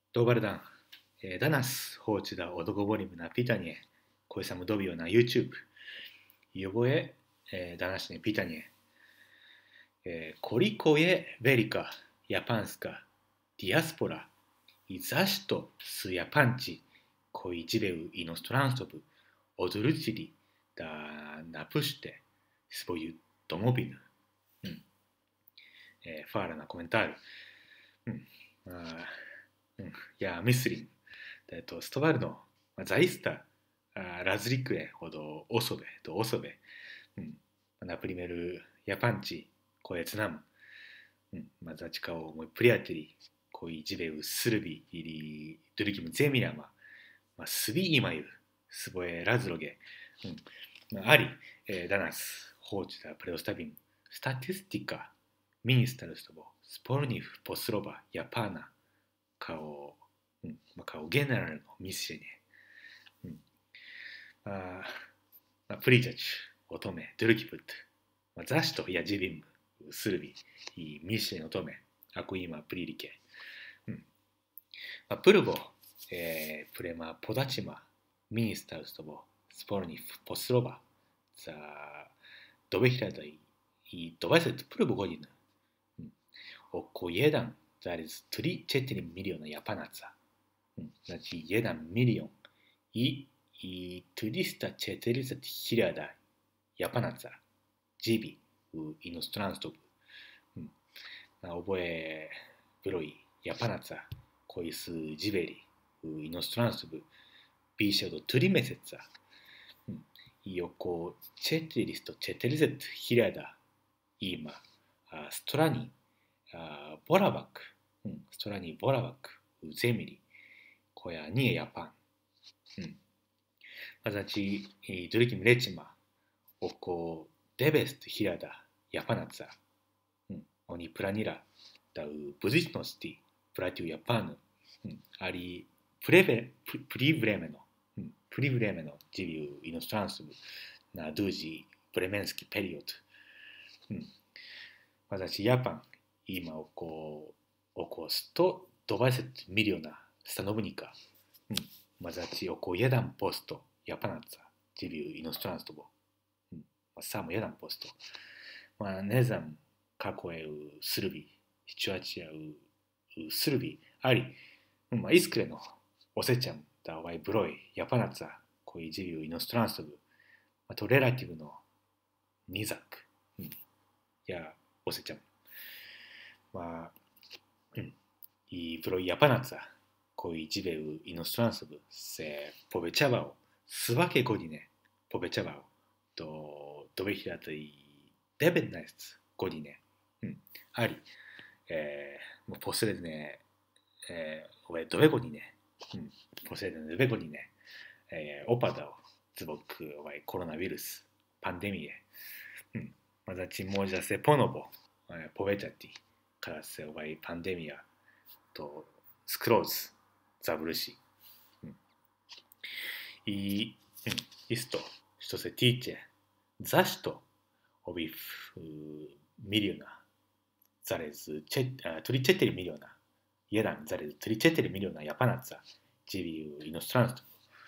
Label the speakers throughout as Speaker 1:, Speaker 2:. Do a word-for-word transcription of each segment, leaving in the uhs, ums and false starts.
Speaker 1: Dobar dan. E, Danas hoću da odgovorim na pitanje koje sam dobio na YouTube. I ovo je e, današnje pitanje. E, koliko je velika japanska dijaspora i zašto su Japanci koji žive u inostranstvu odlučili da napušte svoju domovinu? Hm. E, hvala na komentaru. Hm. A, Ja mislim da je to stvarno zaista razlikuje od osobe do osobe. Na primjer, Japanci koje znam, znači kao moji prijatelji koji žive u Srbiji ili drugim zemljama, svi imaju svoje razloge. Ali danas hoću da predstavim statistika Ministarstva spoljnih poslova Japana kao, kao generalno mišljenje. A, pričat ću o tome drugi put. A zašto ja živim u Srbiji i mišljenje o tome, ako ima prilike. A prvo, e, prema podacima Ministarstva spoljnih poslova za dve hiljade dvadeset prvu godinu oko jedan zarez tri četiri miliona Japanaca, znači jedan milion i, i tristo četrdeset hiljada Japanaca živi u inostranstvu. Ovo je broj Japanaca koji su živeli u inostranstvu više od tri mjeseca i oko četiristo četrdeset hiljada ima a, strani a, boravak, strani boravak u zemlji koja nije Japan. A znači, i drugim rečima, oko devetsto hiljada Japanaca oni planira da u budućnosti vrati u Japanu, ali privremeno, privremeno živi u inostranstvu na duži vremenski period. A znači, Japan ima oko, oko sto dvadeset miliona stanovnika, znači oko jedan posto Japanaca živi u inostranstvu, samo jedan posto. Ma ne znam kako je u Srbiji, situacija u, u Srbiji, ali ma, iskreno osjećam da ovaj broj Japanaca koji živi u inostranstvu, ma to relativno nizak. Ja osjećam. Ma, i broj Japanaca koji žive u inostranstvu se povećavao svake godine, povećavao do dve hiljade devetnaeste godine. Ali e, posljednje e, ove dve godine, posljednje dve godine e, opadao zbog ovaj koronavirus pandemije. Znači može se ponovo e, povećati kada se ovaj pandemija to skroz završi. I isto što se tiče zašto ovih milijuna zarez tri četiri miliona, jedan zarez tri četiri miliona Japanaca živi u inostranstvu.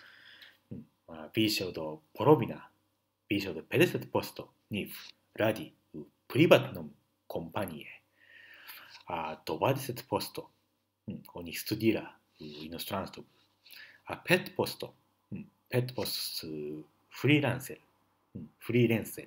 Speaker 1: Više od polovina, više od pedeset posto njih radi u privatnom kompanije, a dvadeset posto onih studira u inostranstvu, a pet posto, pet posto su freelancer, freelancer,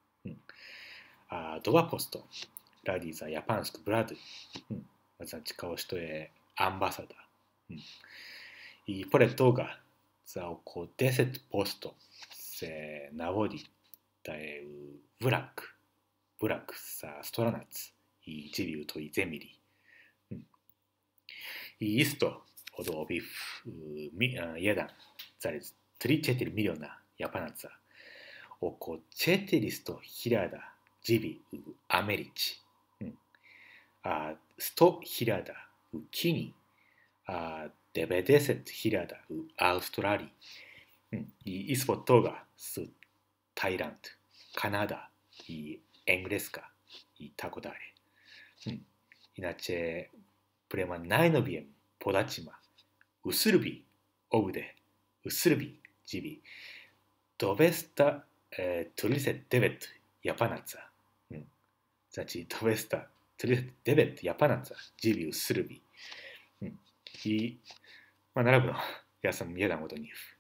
Speaker 1: a dva posto radi za japansku vladu, znači kao što je ambasada. I pored toga, za oko deset posto se navodi da je vrak, vrak sa stranac i živi u toj zemlji. I isto od ovih jedan zarez tri četiri miliona Japanaca, oko četiristo hiljada živi u Americi, a sto hiljada u Kini, a devedeset hiljada u Australiji. I ispod toga su Tajland, Kanada i Engleska i tako dalje. Inače, prema najnovijem podacima usurbi, ovde, usurbi, gibi. Dovesta e, tuliset devet yapanaca. Hmm. Znači, dovesta tuliset devet yapanaca, gibi usurbi. Hmm. I, ma naravno, ja sam jedan od njih.